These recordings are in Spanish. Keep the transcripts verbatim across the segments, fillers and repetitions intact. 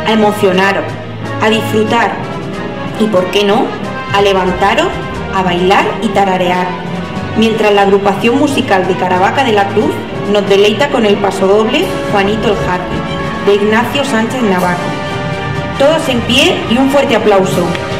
a emocionaros, a disfrutar y, ¿por qué no?, a levantaros, a bailar y tararear, mientras la agrupación musical de Caravaca de la Cruz nos deleita con el pasodoble Juanito el Hardy, de Ignacio Sánchez Navarro. Todos en pie y un fuerte aplauso.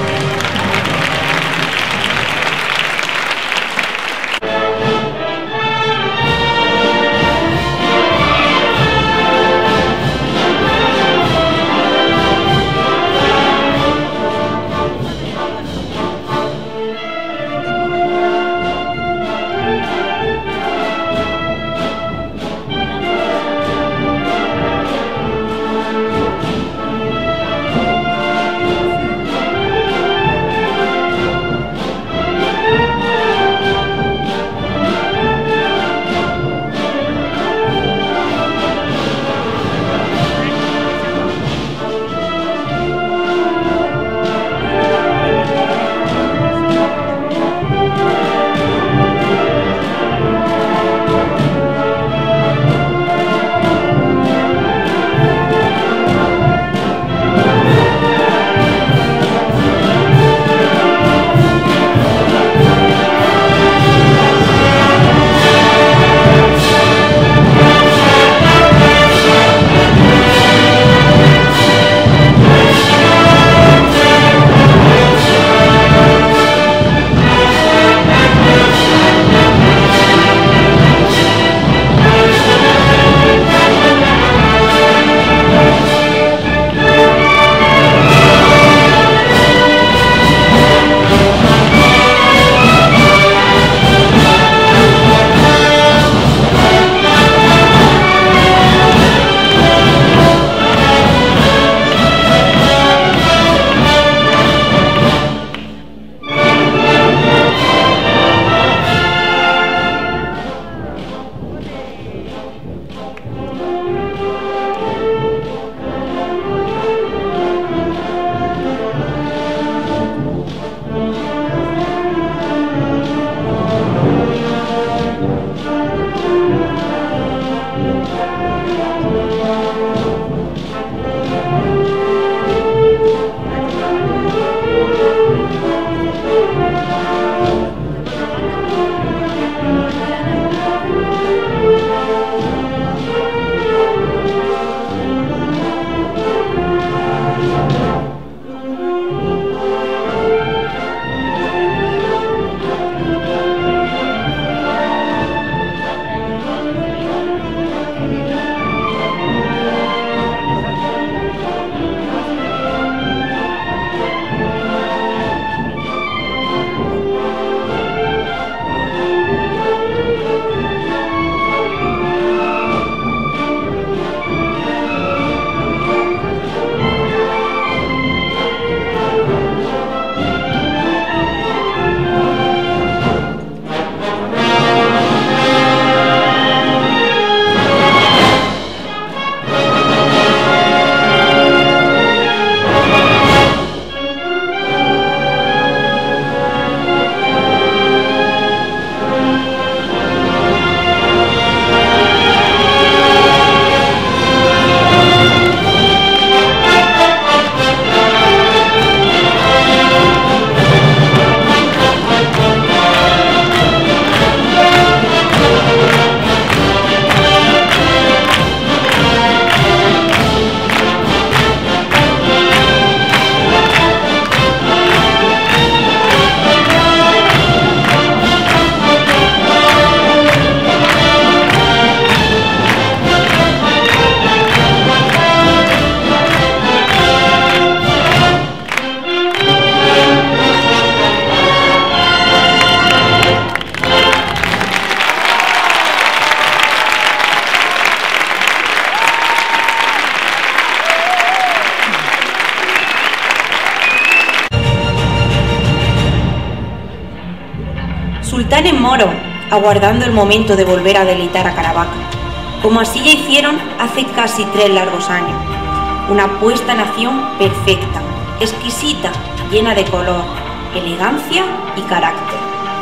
Sultán en moro, aguardando el momento de volver a deleitar a Caravaca, como así ya hicieron hace casi tres largos años. Una puesta en acción perfecta, exquisita, llena de color, elegancia y carácter.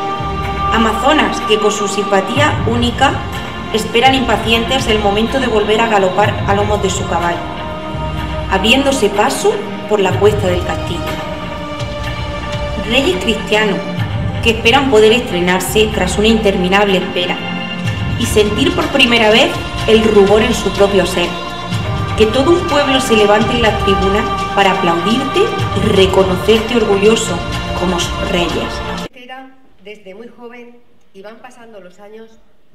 Amazonas que con su simpatía única esperan impacientes el momento de volver a galopar a lomos de su caballo. abriéndose paso por la cuesta del castillo. Reyes cristianos que esperan poder estrenarse tras una interminable espera y sentir por primera vez el rubor en su propio ser. Que todo un pueblo se levante en las tribunas para aplaudirte y reconocerte orgulloso como sus reyes. Desde muy joven y van pasando los años,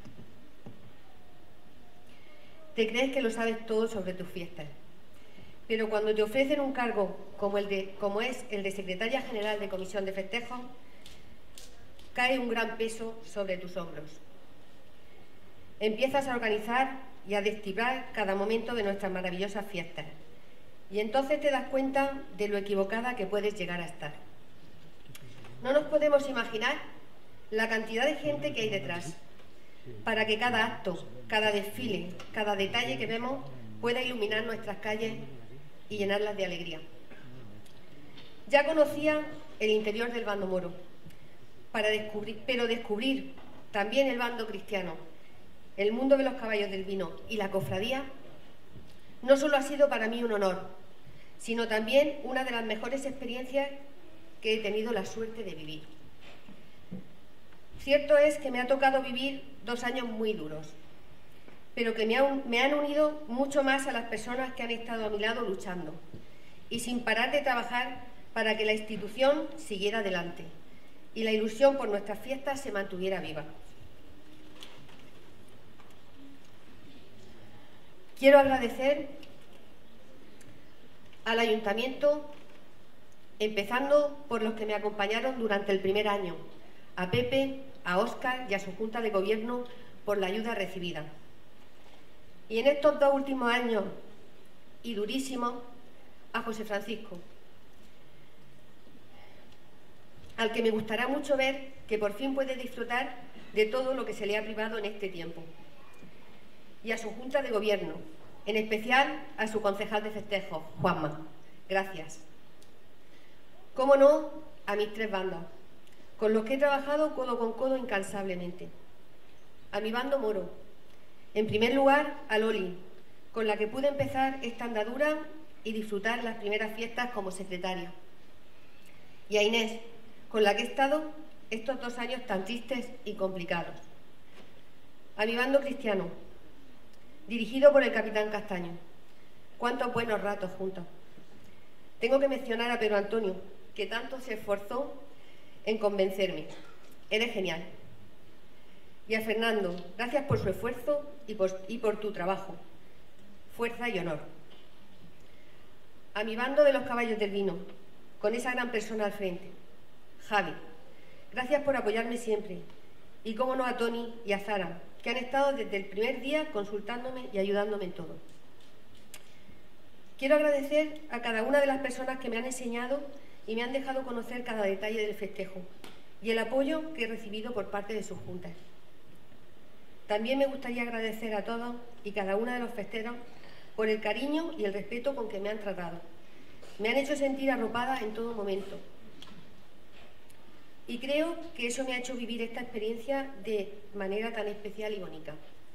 te crees que lo sabes todo sobre tus fiestas. Pero cuando te ofrecen un cargo como, el de, como es el de Secretaria General de Comisión de Festejos, cae un gran peso sobre tus hombros. Empiezas a organizar y a destipar cada momento de nuestras maravillosas fiestas. Y entonces te das cuenta de lo equivocada que puedes llegar a estar. No nos podemos imaginar la cantidad de gente que hay detrás para que cada acto, cada desfile, cada detalle que vemos pueda iluminar nuestras calles y llenarlas de alegría. Ya conocía el interior del bando moro, para descubrir, pero descubrir también el bando cristiano, el mundo de los caballos del vino y la cofradía, no solo ha sido para mí un honor, sino también una de las mejores experiencias que he tenido la suerte de vivir. Cierto es que me ha tocado vivir dos años muy duros, pero que me, ha, me han unido mucho más a las personas que han estado a mi lado luchando y sin parar de trabajar para que la institución siguiera adelante y la ilusión por nuestras fiestas se mantuviera viva. Quiero agradecer al Ayuntamiento, empezando por los que me acompañaron durante el primer año, a Pepe, a Óscar y a su Junta de Gobierno por la ayuda recibida. Y en estos dos últimos años, y durísimos, a José Francisco, al que me gustará mucho ver que por fin puede disfrutar de todo lo que se le ha privado en este tiempo. Y a su Junta de Gobierno, en especial a su concejal de festejos, Juanma. Gracias. Cómo no, a mis tres bandas, con los que he trabajado codo con codo incansablemente. A mi bando moro, en primer lugar a Loli, con la que pude empezar esta andadura y disfrutar las primeras fiestas como secretaria. Y a Inés, con la que he estado estos dos años tan tristes y complicados. A mi bando cristiano, dirigido por el capitán Castaño. Cuántos buenos ratos juntos. Tengo que mencionar a Pedro Antonio, que tanto se esforzó en convencerme. Eres genial. Y a Fernando, gracias por su esfuerzo y por, y por tu trabajo. Fuerza y honor. A mi bando de los caballos del vino, con esa gran persona al frente. Javi, gracias por apoyarme siempre. Y cómo no a Tony y a Zara, que han estado desde el primer día consultándome y ayudándome en todo. Quiero agradecer a cada una de las personas que me han enseñado y me han dejado conocer cada detalle del festejo y el apoyo que he recibido por parte de sus juntas. También me gustaría agradecer a todos y cada una de los festeros por el cariño y el respeto con que me han tratado. Me han hecho sentir arropada en todo momento. Y creo que eso me ha hecho vivir esta experiencia de manera tan especial y bonita.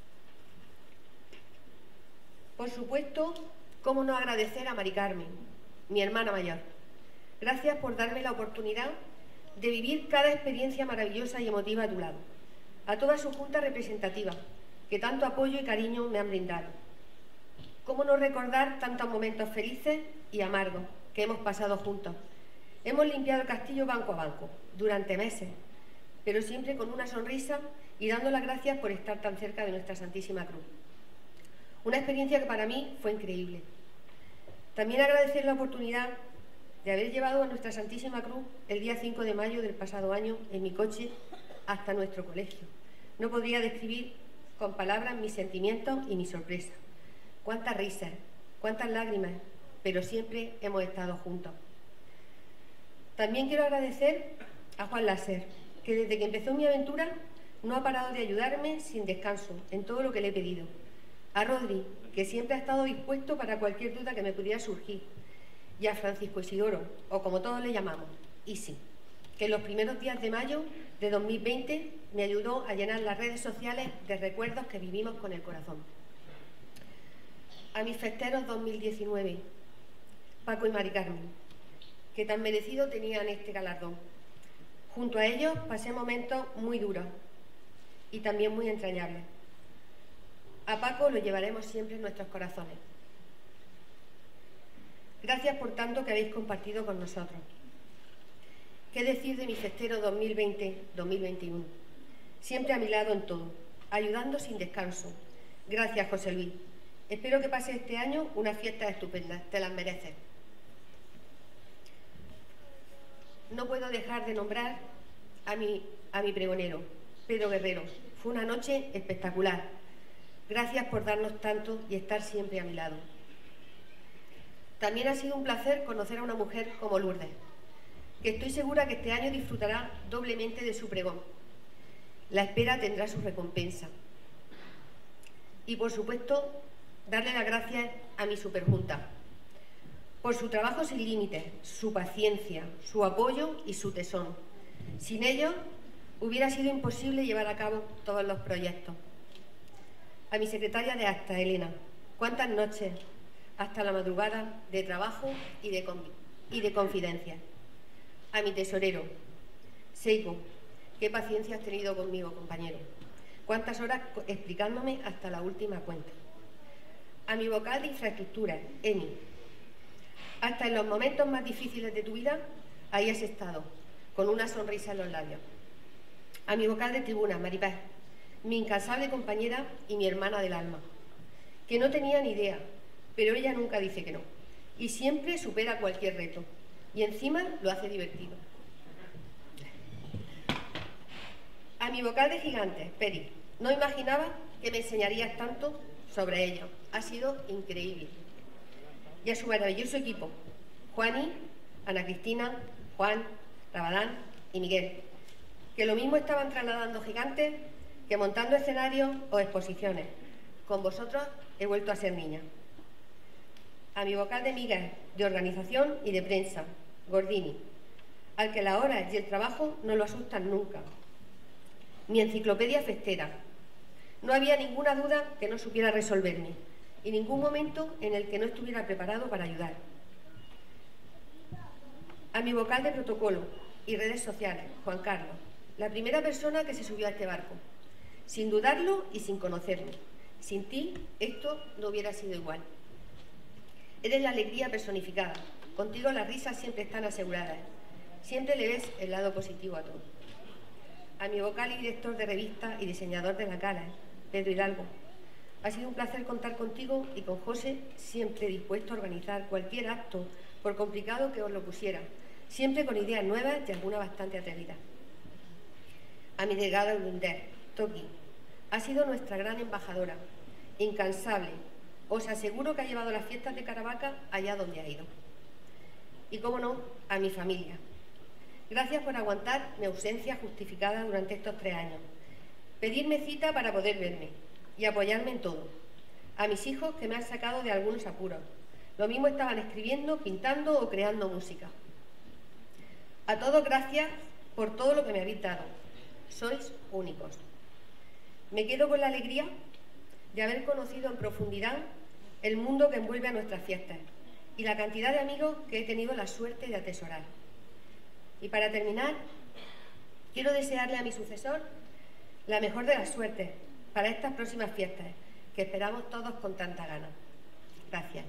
Por supuesto, cómo no agradecer a Mari Carmen, mi hermana mayor. Gracias por darme la oportunidad de vivir cada experiencia maravillosa y emotiva a tu lado. A toda su junta representativa, que tanto apoyo y cariño me han brindado. Cómo no recordar tantos momentos felices y amargos que hemos pasado juntos. Hemos limpiado el castillo banco a banco, durante meses, pero siempre con una sonrisa y dando las gracias por estar tan cerca de nuestra Santísima Cruz. Una experiencia que para mí fue increíble. También agradecer la oportunidad de haber llevado a nuestra Santísima Cruz el día cinco de mayo del pasado año en mi coche hasta nuestro colegio. No podría describir con palabras mis sentimientos y mi sorpresa. Cuántas risas, cuántas lágrimas, pero siempre hemos estado juntos. También quiero agradecer a Juan Láser, que desde que empezó mi aventura no ha parado de ayudarme sin descanso en todo lo que le he pedido. A Rodri, que siempre ha estado dispuesto para cualquier duda que me pudiera surgir. Y a Francisco Isidoro, o como todos le llamamos, Isi, que en los primeros días de mayo de dos mil veinte me ayudó a llenar las redes sociales de recuerdos que vivimos con el corazón. A mis festeros dos mil diecinueve, Paco y Mari Carmen, que tan merecido tenían este galardón. Junto a ellos pasé momentos muy duros y también muy entrañables. A Paco lo llevaremos siempre en nuestros corazones. Gracias por tanto que habéis compartido con nosotros. ¿Qué decir de mi festero dos mil veinte dos mil veintiuno? Siempre a mi lado en todo, ayudando sin descanso. Gracias, José Luis. Espero que pase este año unas fiestas estupendas. Te las mereces. No puedo dejar de nombrar a mi, a mi pregonero, Pedro Guerrero. Fue una noche espectacular. Gracias por darnos tanto y estar siempre a mi lado. También ha sido un placer conocer a una mujer como Lourdes, que estoy segura que este año disfrutará doblemente de su pregón. La espera tendrá su recompensa. Y, por supuesto, darle las gracias a mi superjunta por su trabajo sin límites, su paciencia, su apoyo y su tesón. Sin ellos, hubiera sido imposible llevar a cabo todos los proyectos. A mi secretaria de acta, Elena, cuántas noches hasta la madrugada de trabajo y de, y de confidencia. A mi tesorero, Seiko, qué paciencia has tenido conmigo, compañero. Cuántas horas explicándome hasta la última cuenta. A mi vocal de infraestructura, Emi. Hasta en los momentos más difíciles de tu vida, ahí has estado, con una sonrisa en los labios. A mi vocal de tribuna, Maripaz, mi incansable compañera y mi hermana del alma, que no tenía ni idea, pero ella nunca dice que no, y siempre supera cualquier reto, y encima lo hace divertido. A mi vocal de gigantes, Peri, no imaginaba que me enseñarías tanto sobre ello, ha sido increíble. Y a su maravilloso equipo, Juani, Ana Cristina, Juan, Rabadán y Miguel, que lo mismo estaban trasladando gigantes que montando escenarios o exposiciones. Con vosotros he vuelto a ser niña. A mi vocal de Miguel, de organización y de prensa, Gordini, al que las horas y el trabajo no lo asustan nunca. Mi enciclopedia festera. No había ninguna duda que no supiera resolverme y ningún momento en el que no estuviera preparado para ayudar. A mi vocal de protocolo y redes sociales, Juan Carlos, la primera persona que se subió a este barco, sin dudarlo y sin conocerme. Sin ti, esto no hubiera sido igual. Eres la alegría personificada. Contigo las risas siempre están aseguradas. Siempre le ves el lado positivo a todo. A mi vocal y director de revista y diseñador de la cara, Pedro Hidalgo. Ha sido un placer contar contigo y con José, siempre dispuesto a organizar cualquier acto, por complicado que os lo pusiera, siempre con ideas nuevas y alguna bastante atrevida. A mi delegada Lunder, Toki, ha sido nuestra gran embajadora, incansable. Os aseguro que ha llevado las fiestas de Caravaca allá donde ha ido. Y, cómo no, a mi familia. Gracias por aguantar mi ausencia justificada durante estos tres años. Pedirme cita para poder verme y apoyarme en todo. A mis hijos que me han sacado de algunos apuros. Lo mismo estaban escribiendo, pintando o creando música. A todos gracias por todo lo que me habéis dado. Sois únicos. Me quedo con la alegría de haber conocido en profundidad el mundo que envuelve a nuestras fiestas y la cantidad de amigos que he tenido la suerte de atesorar. Y para terminar, quiero desearle a mi sucesor la mejor de las suertes para estas próximas fiestas, que esperamos todos con tanta gana. Gracias.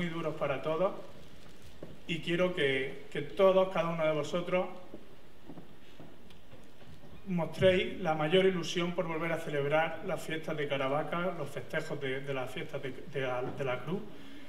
muy duros para todos y quiero que, que todos, cada uno de vosotros, mostréis la mayor ilusión por volver a celebrar las fiestas de Caravaca, los festejos de, de las fiestas de, de, la, de la Cruz.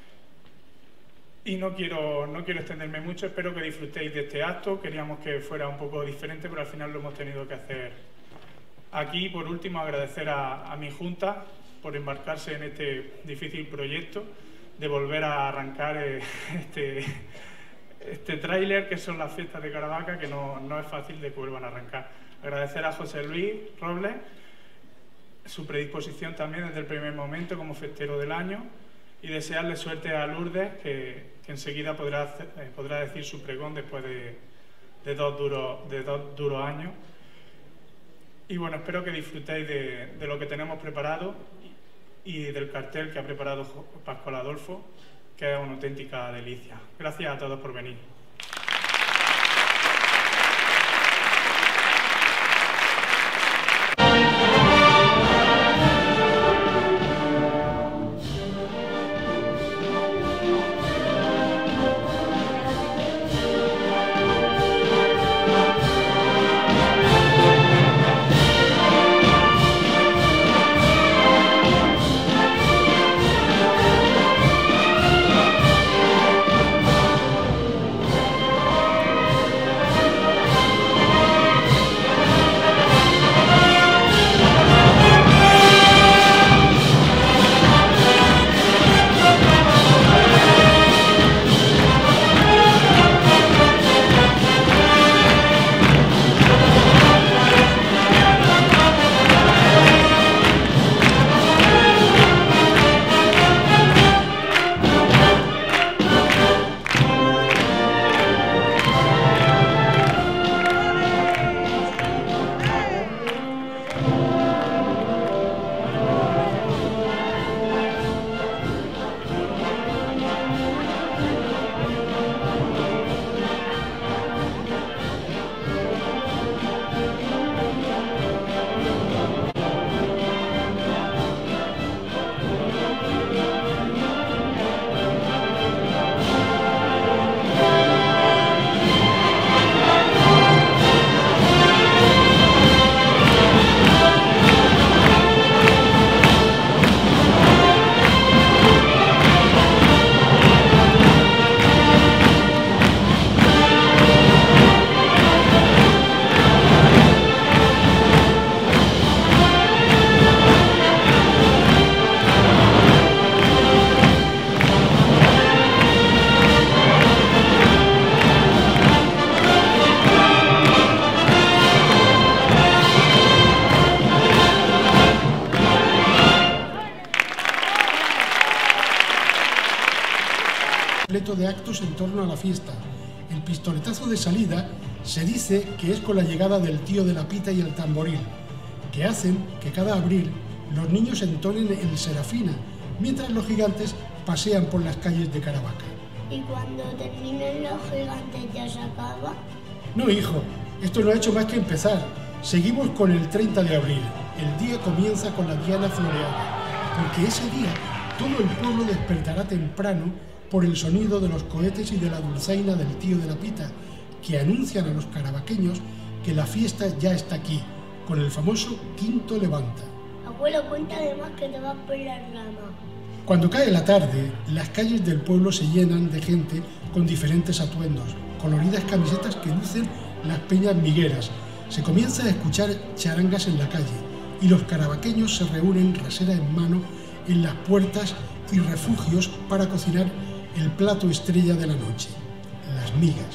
Y no quiero, no quiero extenderme mucho, espero que disfrutéis de este acto. Queríamos que fuera un poco diferente, pero al final lo hemos tenido que hacer aquí. Por último, agradecer a, a mi Junta por embarcarse en este difícil proyecto de volver a arrancar eh, este, este tráiler que son las fiestas de Caravaca, que no, no es fácil de que vuelvan a arrancar. Agradecer a José Luis Robles su predisposición también desde el primer momento como festero del año y desearle suerte a Lourdes, que, que enseguida podrá, hacer, eh, podrá decir su pregón después de, de, dos duros, de dos duros años. Y bueno, espero que disfrutéis de, de lo que tenemos preparado y del cartel que ha preparado Pascual Adolfo, que es una auténtica delicia. Gracias a todos por venir. De actos en torno a la fiesta. El pistoletazo de salida se dice que es con la llegada del tío de la pita y el tamboril, que hacen que cada abril los niños entonen el Serafina, mientras los gigantes pasean por las calles de Caravaca. ¿Y cuando terminen los gigantes ya se acaba? No, hijo, esto no ha hecho más que empezar. Seguimos con el treinta de abril. El día comienza con la diana floreada, porque ese día todo el pueblo despertará temprano por el sonido de los cohetes y de la dulzaina del tío de la pita, que anuncian a los caravaqueños que la fiesta ya está aquí, con el famoso quinto levanta. Abuelo, cuenta además que te vas por la rama. Cuando cae la tarde, las calles del pueblo se llenan de gente con diferentes atuendos, coloridas camisetas que lucen las peñas migueras. Se comienza a escuchar charangas en la calle y los caravaqueños se reúnen rasera en mano en las puertas y refugios para cocinar el plato estrella de la noche, las migas.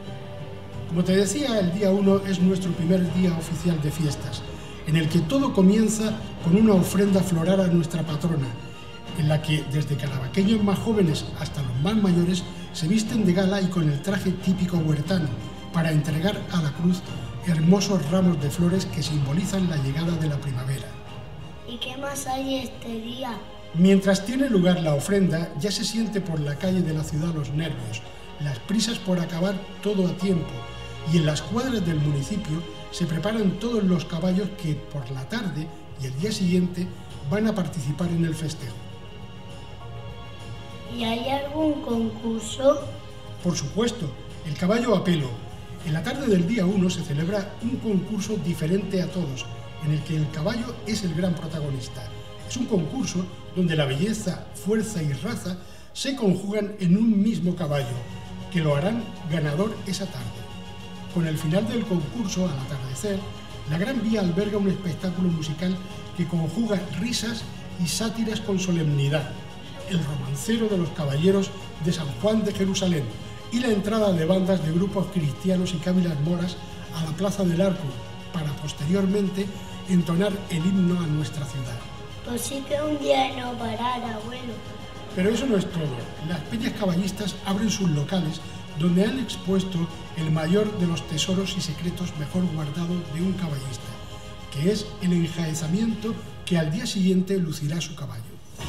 Como te decía, el día uno es nuestro primer día oficial de fiestas, en el que todo comienza con una ofrenda floral a nuestra patrona, en la que desde caravaqueños más jóvenes hasta los más mayores se visten de gala y con el traje típico huertano, para entregar a la cruz hermosos ramos de flores que simbolizan la llegada de la primavera. ¿Y qué más hay este día? Mientras tiene lugar la ofrenda, ya se siente por la calle de la ciudad los nervios, las prisas por acabar todo a tiempo, y en las cuadras del municipio se preparan todos los caballos que por la tarde y el día siguiente van a participar en el festejo. ¿Y hay algún concurso? Por supuesto, el caballo a pelo. En la tarde del día uno se celebra un concurso diferente a todos, en el que el caballo es el gran protagonista. Es un concurso donde la belleza, fuerza y raza se conjugan en un mismo caballo, que lo harán ganador esa tarde. Con el final del concurso, al atardecer, la Gran Vía alberga un espectáculo musical que conjuga risas y sátiras con solemnidad, el romancero de los caballeros de San Juan de Jerusalén y la entrada de bandas de grupos cristianos y cávilas moras a la Plaza del Arco, para posteriormente entonar el himno a nuestra ciudad. Pues sí que un día no parar, abuelo. Pero eso no es todo. Las peñas caballistas abren sus locales donde han expuesto el mayor de los tesoros y secretos mejor guardados de un caballista, que es el enjaezamiento que al día siguiente lucirá su caballo.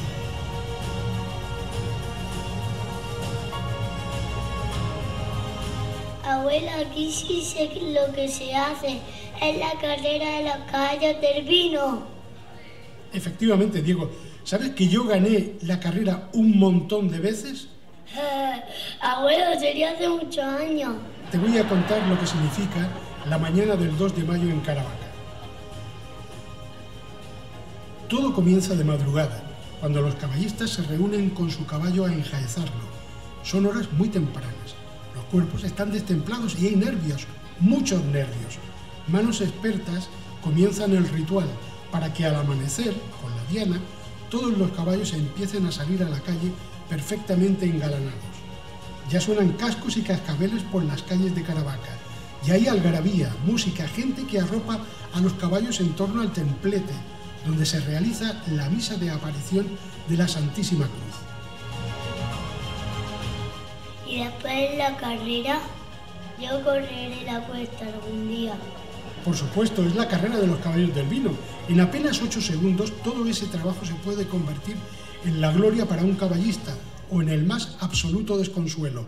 Abuela, aquí sí sé lo que se hace. Es la carrera de los caballos del vino. Efectivamente, Diego. ¿Sabes que yo gané la carrera un montón de veces? Eh, abuelo, sería hace muchos años. Te voy a contar lo que significa la mañana del dos de mayo en Caravaca. Todo comienza de madrugada, cuando los caballistas se reúnen con su caballo a enjaezarlo. Son horas muy tempranas. Los cuerpos están destemplados y hay nervios, muchos nervios. Manos expertas comienzan el ritual para que al amanecer, con la diana, todos los caballos empiecen a salir a la calle perfectamente engalanados. Ya suenan cascos y cascabeles por las calles de Caravaca. Y hay algarabía, música, gente que arropa a los caballos en torno al templete, donde se realiza la misa de aparición de la Santísima Cruz. Y después de la carrera, yo correré la cuesta algún día. Por supuesto, es la carrera de los caballos del vino. En apenas ocho segundos todo ese trabajo se puede convertir en la gloria para un caballista o en el más absoluto desconsuelo.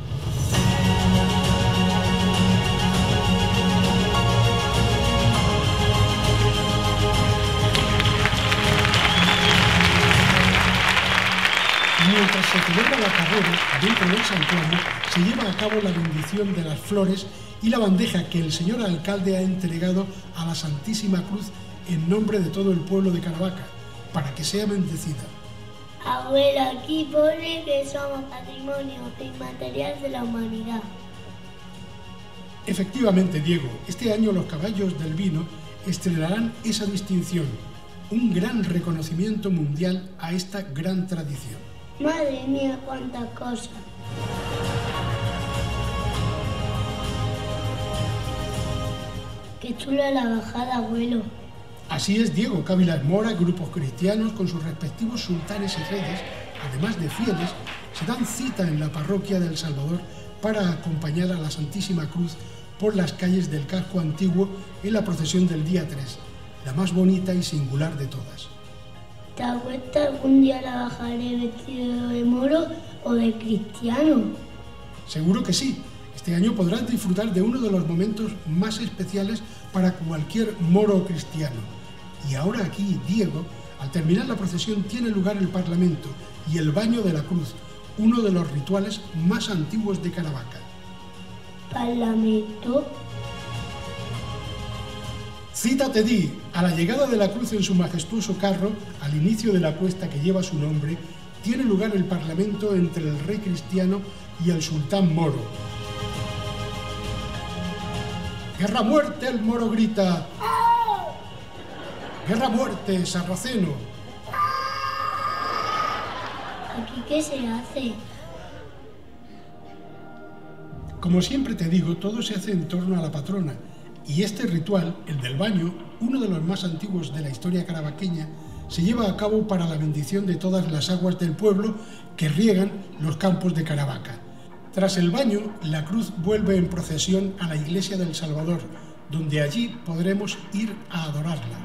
Mientras se celebra la carrera, dentro del santuario se lleva a cabo la bendición de las flores y la bandeja que el señor alcalde ha entregado a la Santísima Cruz en nombre de todo el pueblo de Caravaca, para que sea bendecida. Abuela, aquí pone que somos patrimonio inmaterial de la humanidad. Efectivamente, Diego, este año los caballos del vino estrenarán esa distinción, un gran reconocimiento mundial a esta gran tradición. Madre mía, cuántas cosas. Qué chula la bajada, abuelo. Así es, Diego. Cávilas moras, grupos cristianos con sus respectivos sultanes y reyes, además de fieles, se dan cita en la parroquia de El Salvador para acompañar a la Santísima Cruz por las calles del casco antiguo en la procesión del día tres, la más bonita y singular de todas. ¿Te acuerdas algún día la bajaré vestido de moro o de cristiano? Seguro que sí. Este año podrás disfrutar de uno de los momentos más especiales para cualquier moro cristiano. Y ahora aquí, Diego, al terminar la procesión tiene lugar el Parlamento y el Baño de la Cruz, uno de los rituales más antiguos de Caravaca. ¿Parlamento? Cita te di. A la llegada de la cruz en su majestuoso carro, al inicio de la cuesta que lleva su nombre, tiene lugar el parlamento entre el rey cristiano y el sultán moro. ¡Guerra muerte! El moro grita. ¡Guerra muerte, sarraceno! ¿Aquí qué se hace? Como siempre te digo, todo se hace en torno a la patrona. Y este ritual, el del baño, uno de los más antiguos de la historia caravaqueña, se lleva a cabo para la bendición de todas las aguas del pueblo que riegan los campos de Caravaca. Tras el baño, la cruz vuelve en procesión a la iglesia del Salvador, donde allí podremos ir a adorarla.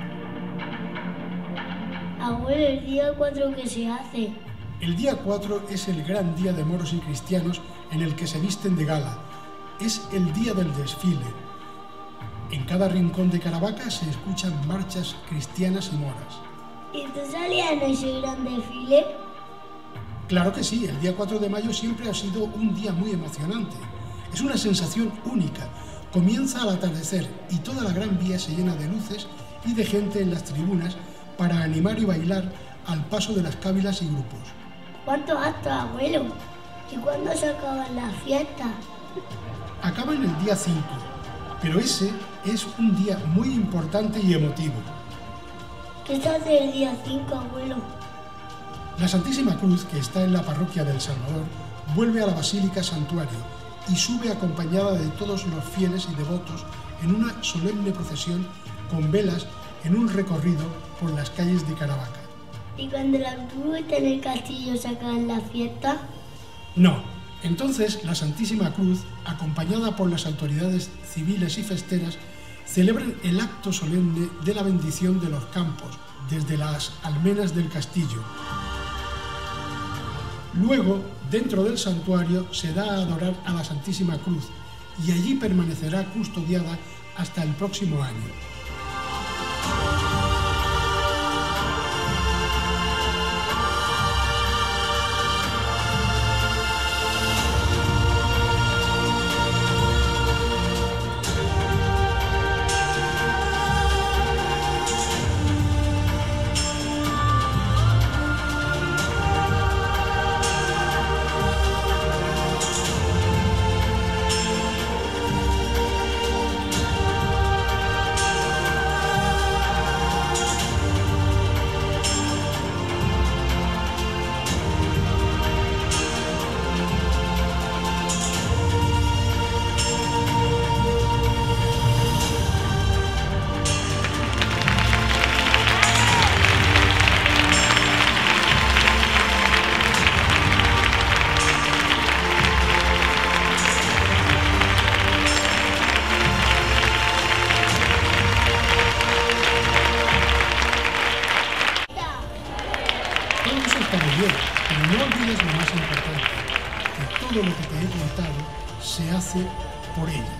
Abuelo, ¿el día cuatro qué se hace? El día cuatro es el gran día de moros y cristianos en el que se visten de gala. Es el día del desfile. En cada rincón de Caravaca se escuchan marchas cristianas y moras. ¿Y tú salías en ese gran desfile? Claro que sí, el día cuatro de mayo siempre ha sido un día muy emocionante. Es una sensación única. Comienza al atardecer y toda la Gran Vía se llena de luces y de gente en las tribunas para animar y bailar al paso de las cávilas y grupos. ¿Cuántos actos, abuelo? ¿Y cuándo se acaban las fiestas? Acaban el día cinco, pero ese es un día muy importante y emotivo. ¿Qué se hace el día cinco, abuelo? La Santísima Cruz, que está en la parroquia del Salvador, vuelve a la Basílica Santuario y sube acompañada de todos los fieles y devotos en una solemne procesión con velas en un recorrido por las calles de Caravaca. ¿Y cuando la cruz está en el castillo se acaban las fiestas? No. Entonces la Santísima Cruz, acompañada por las autoridades civiles y festeras, celebran el acto solemne de la bendición de los campos desde las almenas del castillo. Luego, dentro del santuario, se da a adorar a la Santísima Cruz y allí permanecerá custodiada hasta el próximo año. Pero no olvides lo más importante, que todo lo que te he contado se hace por ella.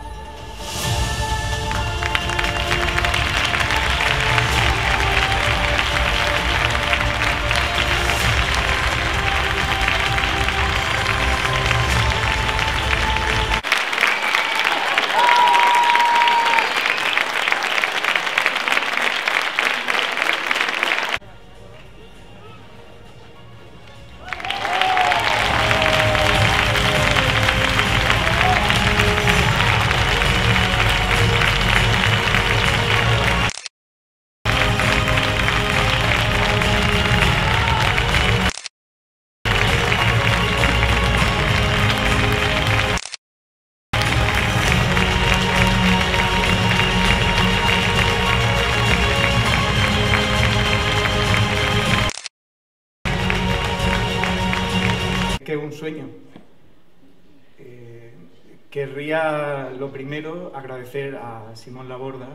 Que es un sueño. Eh, querría, lo primero, agradecer a Simón Laborda,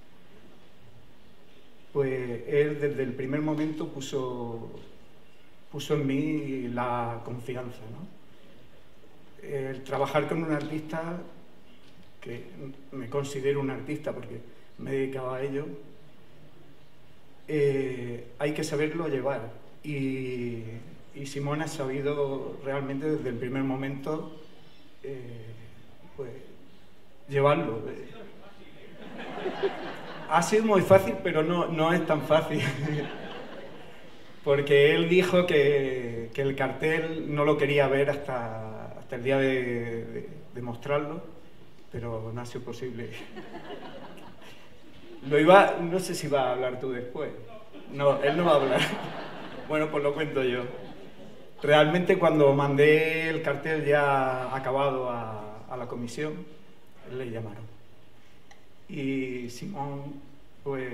pues él desde el primer momento puso, puso en mí la confianza, ¿no? El trabajar con un artista, que me considero un artista porque me he dedicado a ello, eh, hay que saberlo llevar. Y, y Simón ha sabido realmente desde el primer momento eh, pues, llevarlo. Ha sido muy fácil, pero no, no es tan fácil. Porque él dijo que, que el cartel no lo quería ver hasta, hasta el día de, de, de mostrarlo, pero no ha sido posible. Lo iba, no sé si va a hablar tú después. No, él no va a hablar. Bueno, pues lo cuento yo. Realmente cuando mandé el cartel ya acabado a, a la comisión, le llamaron. Y Simón, pues,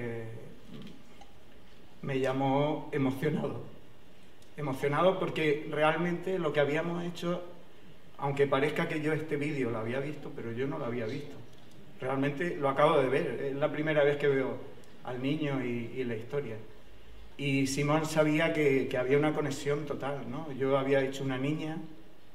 me llamó emocionado. Emocionado porque realmente lo que habíamos hecho, aunque parezca que yo este vídeo lo había visto, pero yo no lo había visto. Realmente lo acabo de ver, es la primera vez que veo al niño y, y la historia. Y Simón sabía que, que había una conexión total, ¿no? Yo había hecho una niña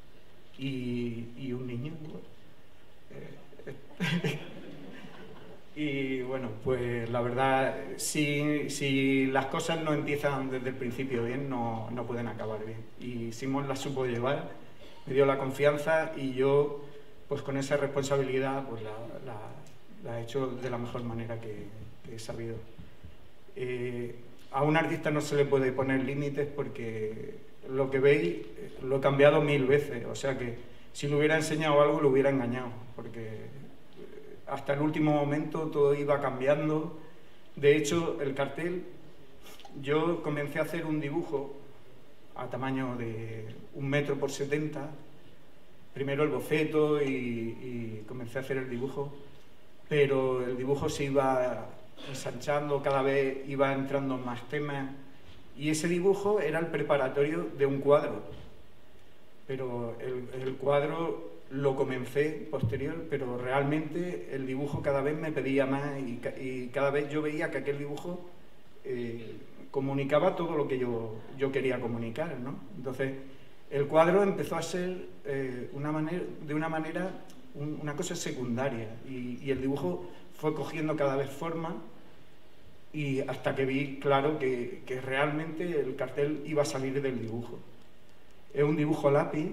y, y un niño. Eh, Y bueno, pues la verdad, si, si las cosas no empiezan desde el principio bien, no, no pueden acabar bien. Y Simón las supo llevar, me dio la confianza y yo, pues con esa responsabilidad, pues la, la, la he hecho de la mejor manera que, que he sabido. Eh, a un artista no se le puede poner límites porque lo que veis lo he cambiado mil veces, o sea que si le hubiera enseñado algo lo hubiera engañado, porque hasta el último momento todo iba cambiando. De hecho, el cartel, yo comencé a hacer un dibujo a tamaño de un metro por setenta, primero el boceto y, y comencé a hacer el dibujo, pero el dibujo se iba ensanchando, cada vez iba entrando más temas, y ese dibujo era el preparatorio de un cuadro, pero el, el cuadro lo comencé posterior, pero realmente el dibujo cada vez me pedía más y, y cada vez yo veía que aquel dibujo eh, comunicaba todo lo que yo, yo quería comunicar, ¿no? Entonces, el cuadro empezó a ser eh, una manera, de una manera un, una cosa secundaria y, y el dibujo fue cogiendo cada vez forma y hasta que vi claro que, que realmente el cartel iba a salir del dibujo. Es un dibujo lápiz,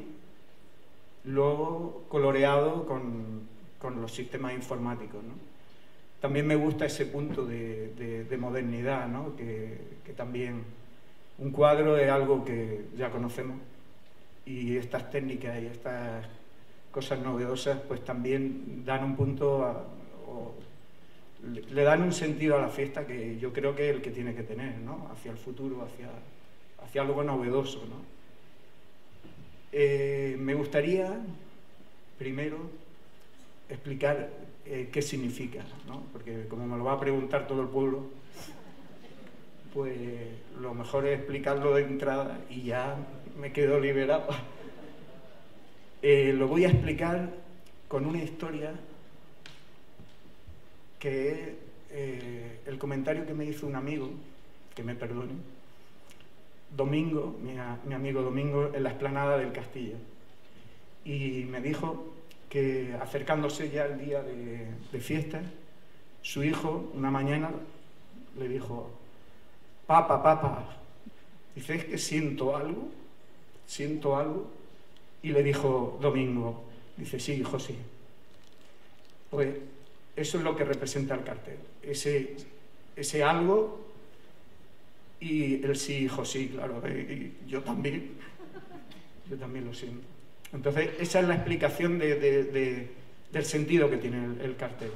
luego coloreado con, con los sistemas informáticos, ¿no? También me gusta ese punto de, de, de modernidad, ¿no? que, que también un cuadro es algo que ya conocemos y estas técnicas y estas cosas novedosas pues también dan un punto a, o le, le dan un sentido a la fiesta que yo creo que es el que tiene que tener, ¿no? Hacia el futuro, hacia, hacia algo novedoso, ¿no? Eh, me gustaría, primero, explicar eh, qué significa, ¿no? Porque como me lo va a preguntar todo el pueblo, pues lo mejor es explicarlo de entrada y ya me quedo liberado. Eh, lo voy a explicar con una historia que es eh, el comentario que me hizo un amigo, que me perdone, Domingo, mi, mi amigo Domingo, en la explanada del castillo, y me dijo que acercándose ya el día de, de fiesta, su hijo una mañana le dijo: papá, papá, dices que siento algo, siento algo, y le dijo Domingo, dice: sí, hijo, sí. Pues eso es lo que representa el cartel, ese, ese algo. Y el sí, hijo, sí, claro, y yo también, yo también lo siento. Entonces, esa es la explicación de, de, de, del sentido que tiene el, el cartel.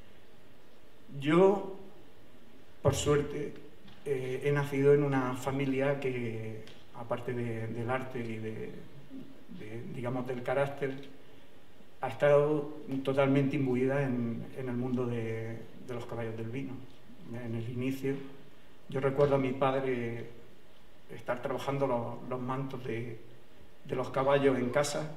Yo, por suerte, eh, he nacido en una familia que, aparte de, del arte y de, de, digamos, del carácter, ha estado totalmente imbuida en, en el mundo de, de los caballos del vino. En el inicio, yo recuerdo a mi padre estar trabajando los, los mantos de, de los caballos en casa,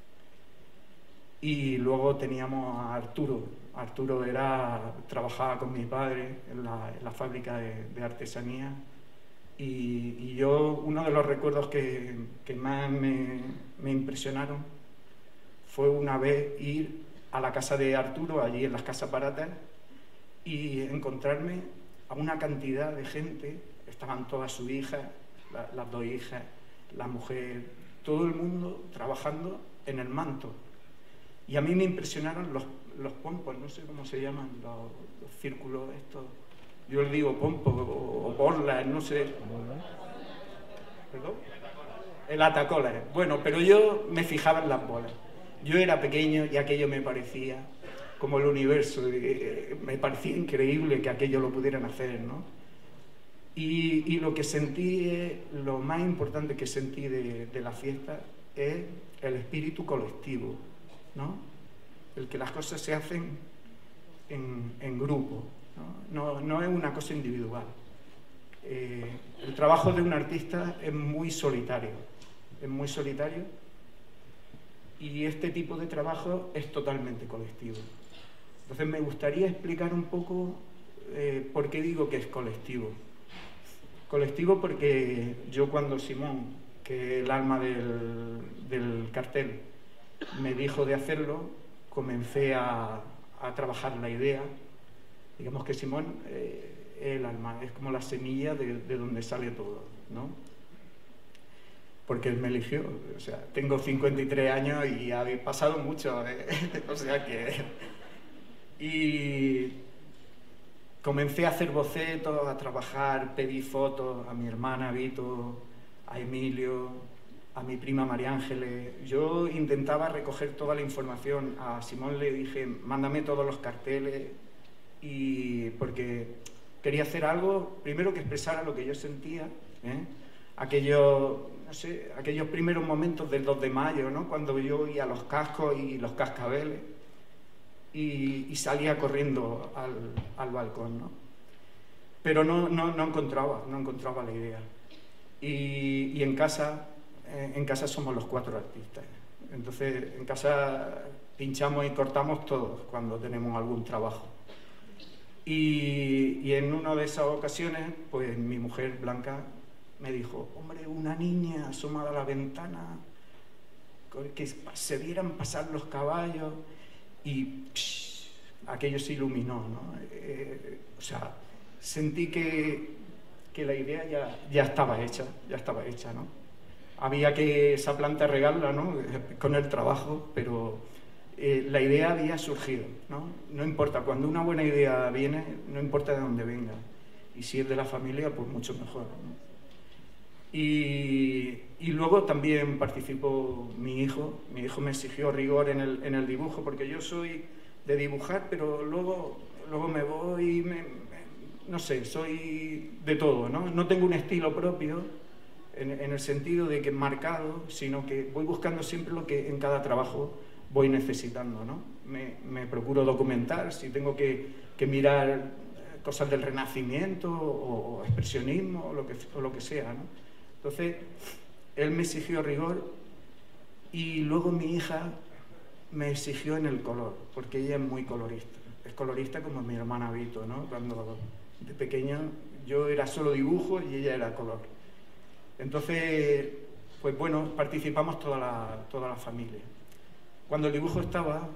y luego teníamos a Arturo. Arturo era, trabajaba con mi padre en la, en la fábrica de, de artesanía, y, y yo, uno de los recuerdos que, que más me, me impresionaron fue una vez ir a la casa de Arturo, allí en las Casas Baratas, y encontrarme a una cantidad de gente, estaban todas sus hijas, la, las dos hijas, la mujer, todo el mundo trabajando en el manto. Y a mí me impresionaron los, los pompos, no sé cómo se llaman, los, los círculos estos, yo les digo pompos o, o borlas, no sé. ¿Perdón? El atacola. Bueno, pero yo me fijaba en las bolas. Yo era pequeño y aquello me parecía como el universo, me parecía increíble que aquello lo pudieran hacer, ¿no? Y, y lo que sentí, lo más importante que sentí de, de la fiesta es el espíritu colectivo, ¿no? El que las cosas se hacen en, en grupo, ¿no? No, no es una cosa individual. Eh, el trabajo de un artista es muy solitario, es muy solitario, y este tipo de trabajo es totalmente colectivo. Entonces me gustaría explicar un poco eh, por qué digo que es colectivo. Colectivo porque yo, cuando Simón, que es el alma del, del cartel, me dijo de hacerlo, comencé a, a trabajar la idea, Digamos que Simón eh, es el alma, es como la semilla de, de donde sale todo, ¿no? Porque él me eligió, o sea, tengo cincuenta y tres años y ha pasado mucho, ¿eh? O sea que... Y comencé a hacer bocetos, a trabajar, pedí fotos a mi hermana Vito, a Emilio, a mi prima María Ángeles. Yo intentaba recoger toda la información. A Simón le dije, mándame todos los carteles, y porque quería hacer algo, primero que expresara lo que yo sentía, ¿eh? Aquellos, no sé, aquellos primeros momentos del dos de mayo, ¿no? Cuando yo oía los cascos y los cascabeles y, y salía corriendo al, al balcón, ¿no? Pero no, no, no encontraba, no encontraba la idea. Y, y en casa, en casa somos los cuatro artistas. Entonces, en casa pinchamos y cortamos todos cuando tenemos algún trabajo. Y, y en una de esas ocasiones, pues mi mujer, Blanca, me dijo, hombre, una niña asomada a la ventana, que se vieran pasar los caballos, y psh, aquello se iluminó, ¿no? Eh, o sea, sentí que, que la idea ya, ya estaba hecha, ya estaba hecha, ¿no? Había que esa planta regarla, ¿no? Con el trabajo, pero eh, la idea había surgido, ¿no? No importa, cuando una buena idea viene, no importa de dónde venga, y si es de la familia, pues mucho mejor, ¿no? Y, y luego también participó mi hijo. Mi hijo me exigió rigor en el, en el dibujo, porque yo soy de dibujar, pero luego, luego me voy, me, me, no sé, soy de todo, ¿no? No tengo un estilo propio en, en el sentido de que marcado, sino que voy buscando siempre lo que en cada trabajo voy necesitando, ¿no? Me, me procuro documentar, si tengo que, que mirar cosas del Renacimiento o, o expresionismo o lo que, o lo que sea, ¿no? Entonces, él me exigió rigor y luego mi hija me exigió en el color, porque ella es muy colorista. Es colorista como mi hermana Vito, ¿no? Cuando de pequeño yo era solo dibujo y ella era color. Entonces, pues bueno, participamos toda la, toda la familia. Cuando el dibujo estaba,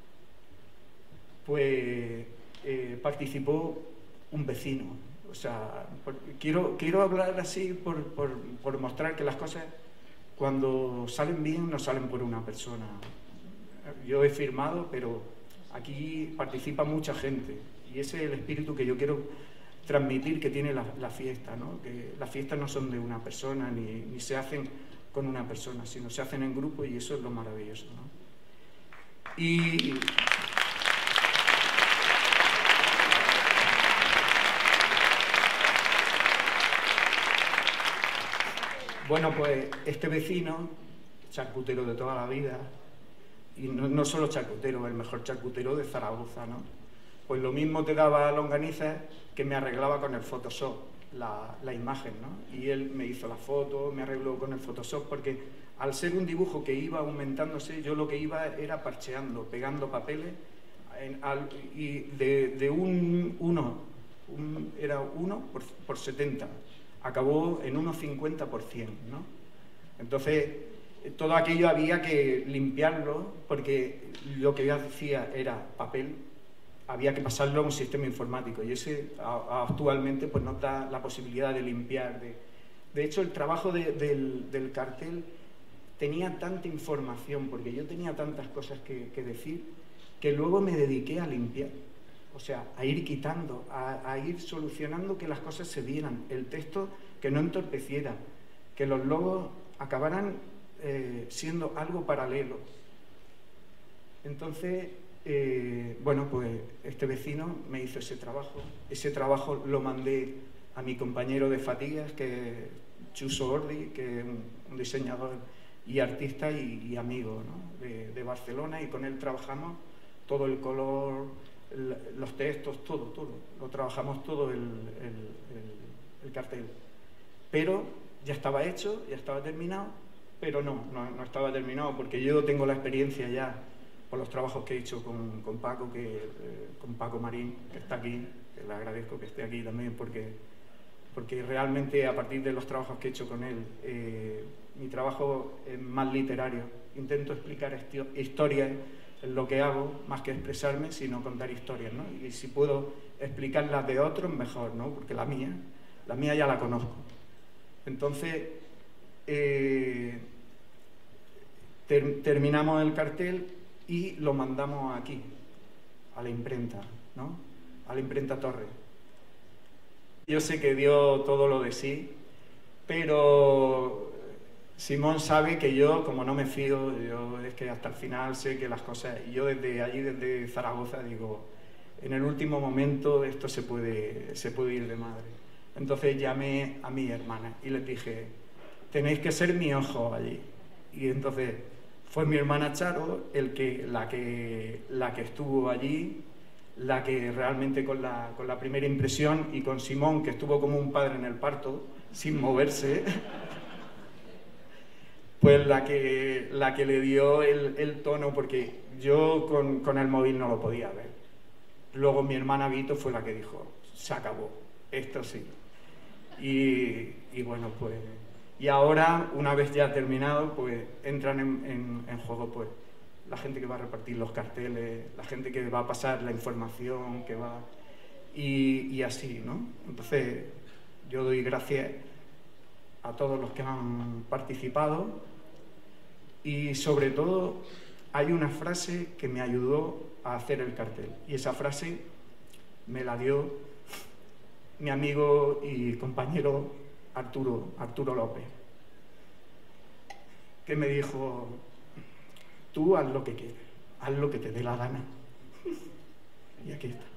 pues eh, participó un vecino. O sea, por, quiero, quiero hablar así por, por, por mostrar que las cosas, cuando salen bien, no salen por una persona. Yo he firmado, pero aquí participa mucha gente. Y ese es el espíritu que yo quiero transmitir que tiene la, la fiesta, ¿no? Que las fiestas no son de una persona, ni, ni se hacen con una persona, sino se hacen en grupo, y eso es lo maravilloso, ¿no? Y... Bueno, pues este vecino, charcutero de toda la vida, y no, no solo charcutero, el mejor charcutero de Zaragoza, ¿no? Pues lo mismo te daba longanizas que me arreglaba con el Photoshop la, la imagen, ¿no? Y él me hizo la foto, me arregló con el Photoshop, porque al ser un dibujo que iba aumentándose, yo lo que iba era parcheando, pegando papeles, en, al, y de, de un uno, un, era uno por, por setenta. Acabó en uno cincuenta por cien, ¿no? Entonces, todo aquello había que limpiarlo, porque lo que yo hacía era papel, había que pasarlo a un sistema informático, y ese a, actualmente pues nos da la posibilidad de limpiar. De, de hecho, el trabajo de, del, del cartel tenía tanta información, porque yo tenía tantas cosas que, que decir, que luego me dediqué a limpiar. O sea, a ir quitando, a, a ir solucionando que las cosas se dieran, el texto que no entorpeciera, que los logos acabaran eh, siendo algo paralelo. Entonces, eh, bueno, pues este vecino me hizo ese trabajo. Ese trabajo lo mandé a mi compañero de fatigas, que es Chuso Ordi, que es un, un diseñador y artista y, y amigo, ¿no? de, de Barcelona, y con él trabajamos todo el color, los textos, todo, todo. Lo trabajamos todo el, el, el, el cartel. Pero ya estaba hecho, ya estaba terminado, pero no, no, no estaba terminado, porque yo tengo la experiencia ya por los trabajos que he hecho con, con Paco, que, eh, con Paco Marín, que está aquí, que le agradezco que esté aquí también, porque, porque realmente a partir de los trabajos que he hecho con él, eh, mi trabajo es más literario. Intento explicar historias es lo que hago, más que expresarme, sino contar historias, ¿no? Y si puedo explicar las de otros, mejor, ¿no? Porque la mía, la mía ya la conozco. Entonces, eh, ter, terminamos el cartel y lo mandamos aquí, a la imprenta, ¿no? A la imprenta Torre. Yo sé que dio todo lo de sí, pero Simón sabe que yo, como no me fío, yo es que hasta el final sé que las cosas... Yo desde allí, desde Zaragoza, digo, en el último momento esto se puede, se puede ir de madre. Entonces llamé a mi hermana y les dije, tenéis que ser mi ojo allí. Y entonces fue mi hermana Charo el que, la, que, la que estuvo allí, la que realmente con la, con la primera impresión, y con Simón, que estuvo como un padre en el parto, sin moverse, pues la que, la que le dio el, el tono, porque yo con, con el móvil no lo podía ver. Luego mi hermana Vito fue la que dijo, se acabó, esto sí. Y, y bueno, pues... Y ahora, una vez ya terminado, pues entran en, en, en juego pues la gente que va a repartir los carteles, la gente que va a pasar la información, que va... Y, y así, ¿no? Entonces, yo doy gracias a todos los que han participado y, sobre todo, hay una frase que me ayudó a hacer el cartel. Y esa frase me la dio mi amigo y compañero Arturo, Arturo López, que me dijo, tú haz lo que quieras, haz lo que te dé la gana. Y aquí está.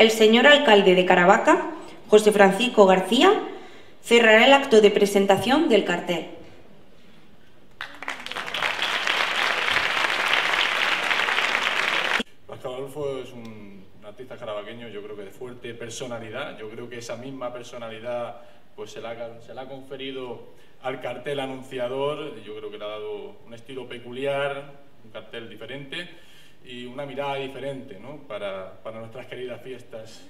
el señor alcalde de Caravaca, José Francisco García, cerrará el acto de presentación del cartel. Pascal Adolfo es un artista carabaqueño, yo creo que de fuerte personalidad. Yo creo que esa misma personalidad pues se la ha, se la ha conferido al cartel anunciador. Yo creo que le ha dado un estilo peculiar, un cartel diferente y una mirada diferente, ¿no?, para, para nuestras queridas fiestas.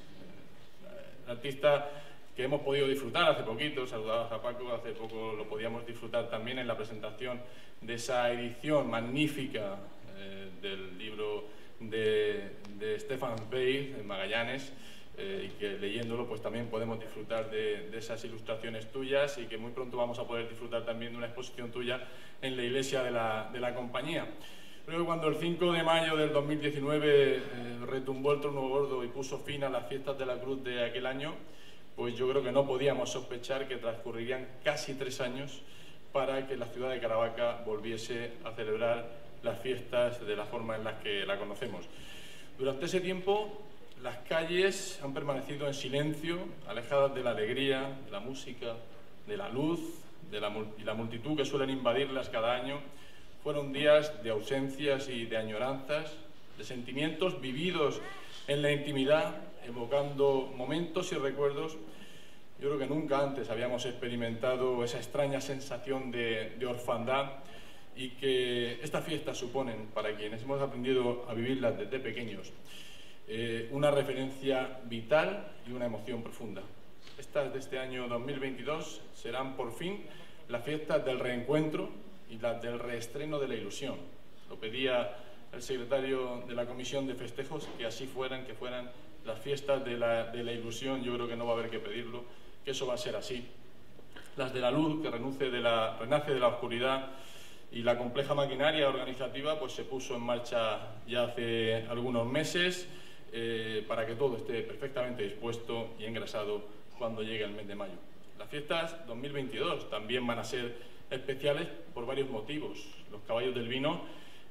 El artista que hemos podido disfrutar hace poquito, saludabas a Paco, hace poco lo podíamos disfrutar también en la presentación de esa edición magnífica eh, del libro de, de Stefan Zweig, en Magallanes, eh, y que leyéndolo pues también podemos disfrutar de, de esas ilustraciones tuyas, y que muy pronto vamos a poder disfrutar también de una exposición tuya en la iglesia de la, de la compañía. Creo que cuando el cinco de mayo del dos mil diecinueve eh, retumbó el trono gordo y puso fin a las fiestas de la Cruz de aquel año, pues yo creo que no podíamos sospechar que transcurrirían casi tres años para que la ciudad de Caravaca volviese a celebrar las fiestas de la forma en la que la conocemos. Durante ese tiempo, las calles han permanecido en silencio, alejadas de la alegría, de la música, de la luz de la, y la multitud que suelen invadirlas cada año. Fueron días de ausencias y de añoranzas, de sentimientos vividos en la intimidad, evocando momentos y recuerdos. Yo creo que nunca antes habíamos experimentado esa extraña sensación de, de orfandad, y que estas fiestas suponen, para quienes hemos aprendido a vivirlas desde pequeños, eh, una referencia vital y una emoción profunda. Estas de este año dos mil veintidós serán por fin las fiestas del reencuentro y las del reestreno de la ilusión. Lo pedía el secretario de la Comisión de Festejos, que así fueran, que fueran las fiestas de la, de la ilusión. Yo creo que no va a haber que pedirlo, que eso va a ser así. Las de la luz, que renace de la, renace de la oscuridad, y la compleja maquinaria organizativa pues se puso en marcha ya hace algunos meses eh, para que todo esté perfectamente dispuesto y engrasado cuando llegue el mes de mayo. Las fiestas dos mil veintidós también van a ser especiales por varios motivos. Los caballos del vino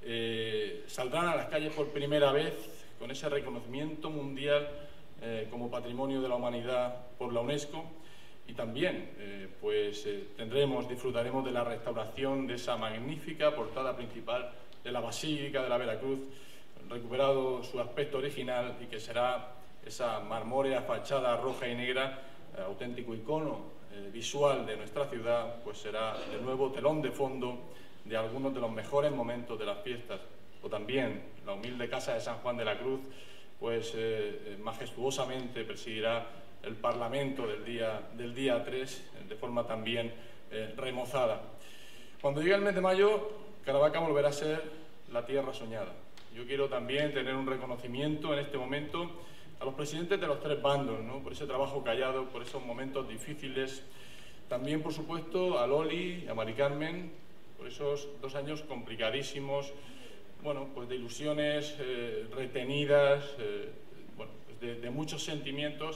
eh, saldrán a las calles por primera vez con ese reconocimiento mundial eh, como Patrimonio de la Humanidad por la UNESCO. Y también eh, pues, eh, tendremos, disfrutaremos de la restauración de esa magnífica portada principal de la Basílica de la Veracruz, recuperado su aspecto original, y que será esa marmórea fachada roja y negra, eh, auténtico icono eh, visual de nuestra ciudad, pues será de nuevo telón de fondo de algunos de los mejores momentos de las fiestas. O también la humilde Casa de San Juan de la Cruz, pues eh, majestuosamente presidirá el Parlamento del día, del día tres, de forma también eh, remozada. Cuando llegue el mes de mayo, Caravaca volverá a ser la tierra soñada. Yo quiero también tener un reconocimiento en este momento a los presidentes de los tres bandos, ¿no?, por ese trabajo callado, por esos momentos difíciles. También, por supuesto, a Loli y a Mari Carmen, por esos dos años complicadísimos, bueno, pues de ilusiones eh, retenidas, eh, bueno, pues de, de muchos sentimientos.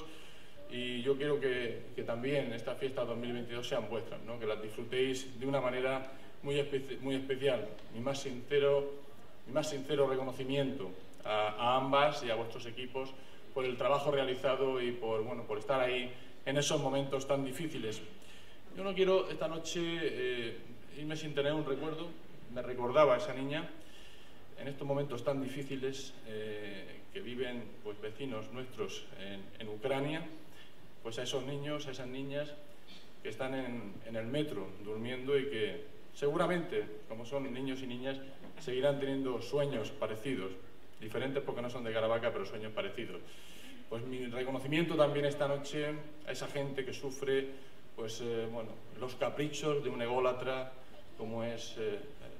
Y yo quiero que, que también estas fiestas dos mil veintidós sean vuestras, ¿no?, que las disfrutéis de una manera muy, espe muy especial. Mi más sincero, mi más sincero reconocimiento a, a ambas y a vuestros equipos por el trabajo realizado y por, bueno, por estar ahí en esos momentos tan difíciles. Yo no quiero esta noche eh, irme sin tener un recuerdo. Me recordaba a esa niña en estos momentos tan difíciles eh, que viven pues, vecinos nuestros en, en Ucrania. Pues a esos niños, a esas niñas que están en, en el metro durmiendo, y que seguramente, como son niños y niñas, seguirán teniendo sueños parecidos, diferentes porque no son de Caravaca, pero sueños parecidos. Pues mi reconocimiento también esta noche a esa gente que sufre pues, eh, bueno, los caprichos de un ególatra como es eh,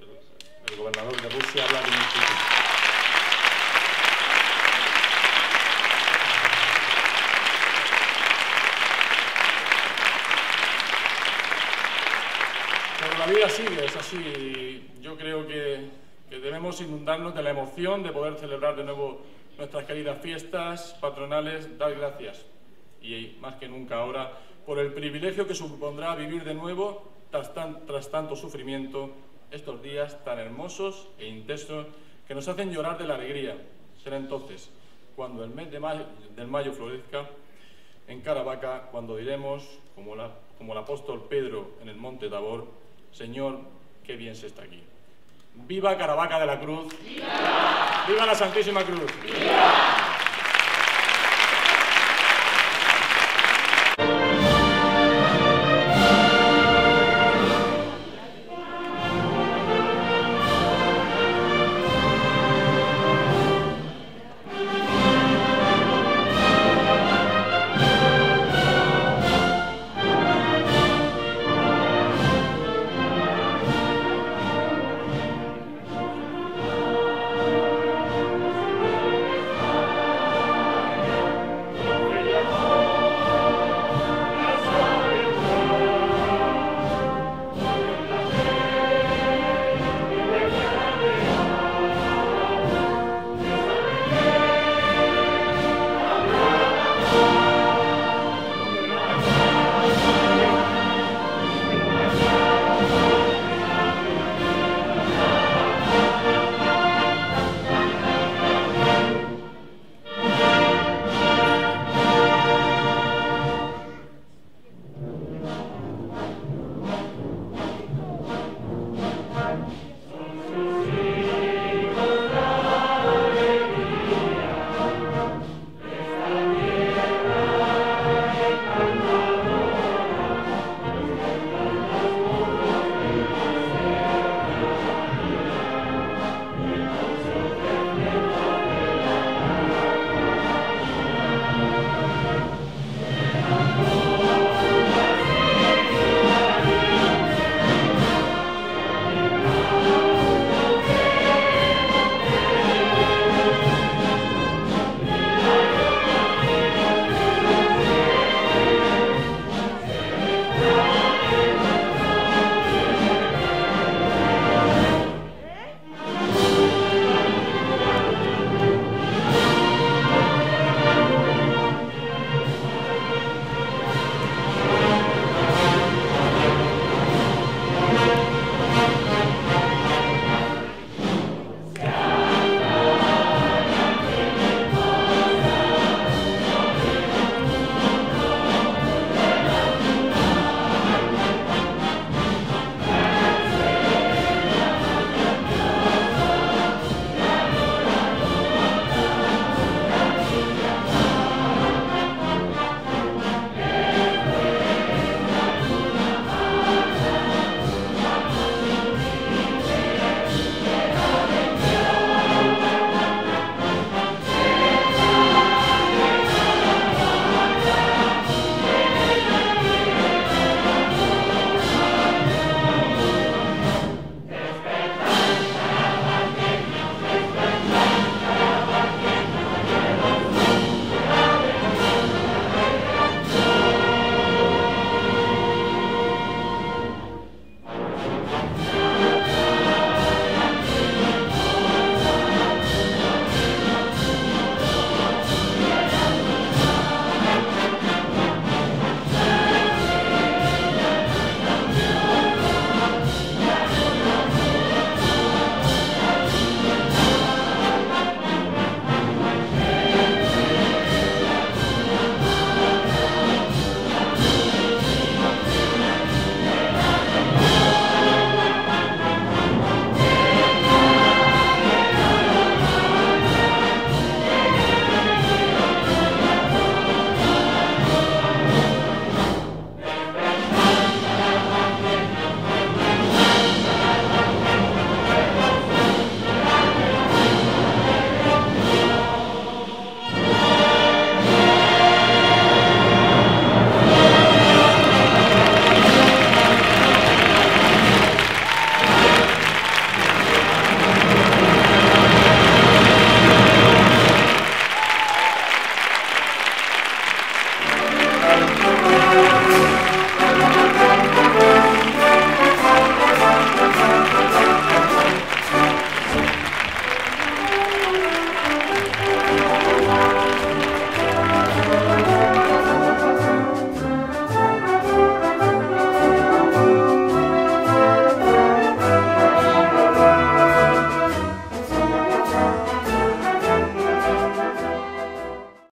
el, el gobernador de Rusia, Vladimir Putin. La vida sigue, es así. Yo creo que, que debemos inundarnos de la emoción de poder celebrar de nuevo nuestras queridas fiestas patronales, dar gracias, y más que nunca ahora, por el privilegio que supondrá vivir de nuevo, tras, tan, tras tanto sufrimiento, estos días tan hermosos e intensos que nos hacen llorar de la alegría. Será entonces cuando el mes de mayo, del mayo florezca en Caravaca, cuando diremos, como, la, como el apóstol Pedro en el monte Tabor, Señor, qué bien se está aquí. ¡Viva Caravaca de la Cruz! ¡Viva! ¡Viva la Santísima Cruz! ¡Viva!